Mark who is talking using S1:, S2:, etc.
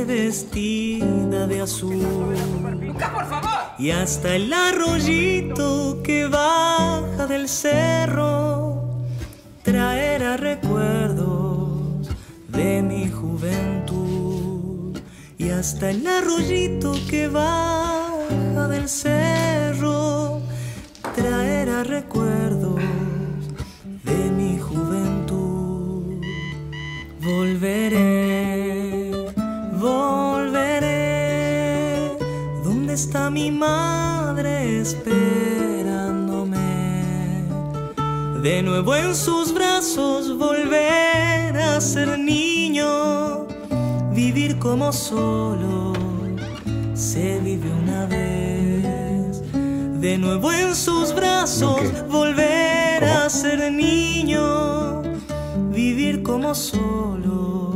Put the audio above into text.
S1: vestida de azul.
S2: ¡Lucas, por favor!
S1: Y hasta el arroyito que baja del cerro traerá recuerdos de mi juventud. Y hasta el arroyito que baja del cerro traerá recuerdos de mi juventud. Volveré, volveré. ¿Dónde está mi madre esperándome? De nuevo en sus brazos volver a ser niño. Vivir como solo se vive una vez. De nuevo en sus brazos volver a ser niño. Vivir como solo